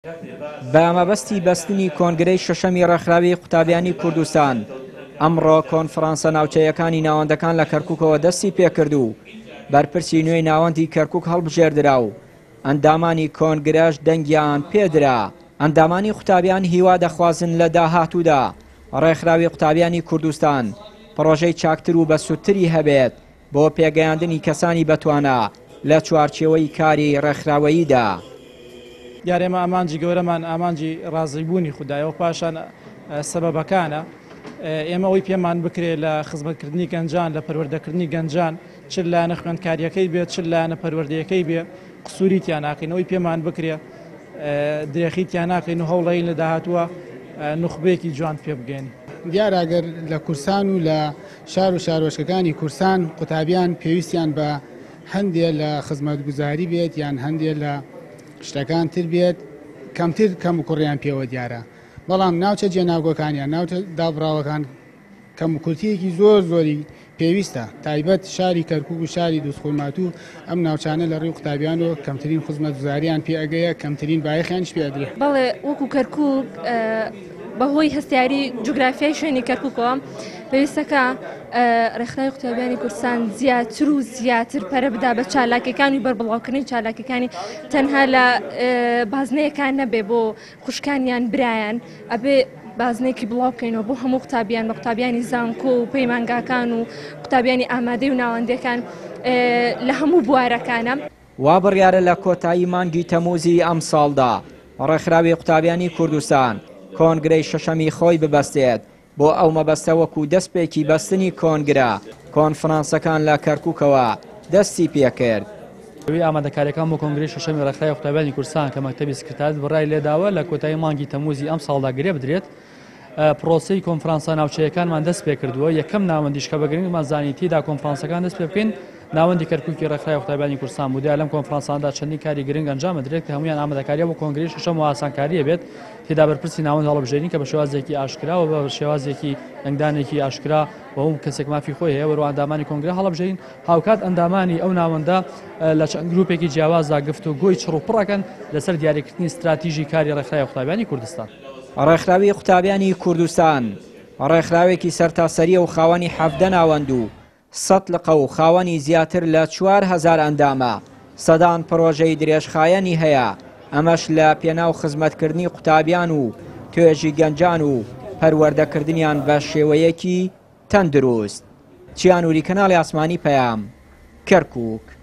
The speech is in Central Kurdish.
بە مەبەستی بەستنی کۆنگرەی شەشەمی ڕێکخراوی قوتابیانی کوردستان ئەمڕۆ کۆنفرانسە ناوچەیەکانی ناوەندەکان لە کەرکووکەوە دەستی پێکرد و بەرپرسی نوێی ناوەندی کەرکووک هەڵبژێردرا و ئەندامانی کۆنگرەش دەنگیان پێدرا. ئەندامانی قوتابیان هیوا دەخوازن لە داهاتوودا ڕێکخراوی قوتابیانی کوردستان پڕۆژەی چاکتر و بەسوودتری هەبێت بۆ پێگەیاندنی کەسانی بەتوانە لە چوارچێوەی کاری ڕێکخراوەییدا. یارێمە ئامانجی گەورەمان ئامانجی ڕازیبوونی خوددایەوە پاشان سەبەبەکانە ئێمە ئەوی پێمان بکرێت لە خزمەتکردنی گەنجان لە پەروەردەکردنی گەنجان چ لایەنە خوێندکاریەکەی بێت چ لایەنە پەروەردەیەکەی بێ قسووریتیان ناکەین ئەوی پێمان بکرێت درێخیتیان ناکەین و هەوڵەی لە داهاتووە نوخبەیەکی جوان پێ بگەین. دیارەگەر لە کورسان و لە شار و شارۆچکەکانی کورسان قوتابیان پێویستیان بە هەندێک لە خزمەتگوزاری بێت یان هەندێک لە شتەکان تر بێت کەمتر کەم و کوڕیان پێوە دیارە، بەڵام ناوچە جێناوگۆکانیان ناوچە دابراوەکان کەم و کورتیەکی زۆری پێویستە، تایبەت شاری کەرکووک و شاری دووسخورماتوو ئەم ناوچانە لە ڕێی قوتابیان و کەمترین خزمەتگوزاریان پێ ئەگەیە کەمترین بایەخیانش پێ ئەدرێ. بەڵێ وەکو کەرکووک بەهۆی هەستیاری جوگرافیای شوێنی کەرکووکەوە پێویستەکە ڕێکخراوی قوتابیانی کوردستان زیاتر و زیاتر پەرە بدا بە چالاکیەکان و بەربڵاوکردنی چالاکیەکانی تەنها لە بازنەیەکان نەبێ بۆ خوشکانیان برایان ئەبێ بازنێکی بڵاو بکەینەوە بۆ هەموو قوتابیان بە قوتابیانی زانکۆ و پەیمانگاکان و قوتابیانی ئامادەی و ناوەندەکان لە هەموو بوارەکانە. وا بڕیارە لە کۆتایی مانگی تەمووزی ئەم ساڵدا ڕێکخراوی قوتابیانی کوردستان کۆنگرەی شەشەمی خۆی ببەستێت بۆ ئەو مەبەستە وەکو دەستپێکی بەستنی کۆنگرە کۆنفرانسەکان لە کەرکووکەوە دەستی پێکرد. ئامادەکاریەکان بۆ کۆنگرەی شەشەمی ڕێکخراوی قوتابیانی کوردستان کە مەکتەبی سکرتاریەت بڕای لێداوە لە کۆتایی مانگی تەمووزی ئەم ساڵدا گرێ بدرێت. پرۆسەی کۆنفرانسە ناوچەیەکانمان دەست پێ کردووە، یەکەم ناوەندیش کە بەگرنگمان زانی تێدا کۆنفرانسەکان دەست پێ بکەین ناوەندی کەرکووکی ڕێکخراوی قوتابیانی کوردستان بوو. لەم کۆنفرانساندا چەندین کاری گرنگ ئەنجام دەدرێت کە هەمویان ئامادەکاریە بۆ کۆنگرەی شەشەم و ئاسانکاریە بێت، تێدا بەرپرسی ناوەند هەڵبژێرین کە بە شێوازێکی ئاشکرا و بە شێوازێکی ئەنگدانێکی ئاشکرا بە هەموو کەسێک مافی خۆی هەیە وەرو ئەندامانی کۆنگرە هەڵبژێرین هاوکات ئەندامانی ئەو ناوەندە لە چەند گروپێکی جیاوازدا گفتوگۆی چڕوپڕەکەن لەسەر دیاریکردنی استراتیژی کاری ڕێکخراوی قوتابیانی کوردستان. ڕێکخراوی قوتابیانی کوردستان ڕێکخراوێکی سەرتاسەریە و خاوەنی 17 ناوەند و 100 لقە و خاوەنی زیاتر لە 4000 ئەندامە. سەدان پرۆژەی درێژخایەنی هەیە، ئەمەش لە پێناو خزمەتکردنی قوتابیان و توێژی گەنجان و پەروەردەکردنیان بە شێوەیەکی تەندروست. چیانوری کەناڵی ئاسمانی پەیام، کەرکووک.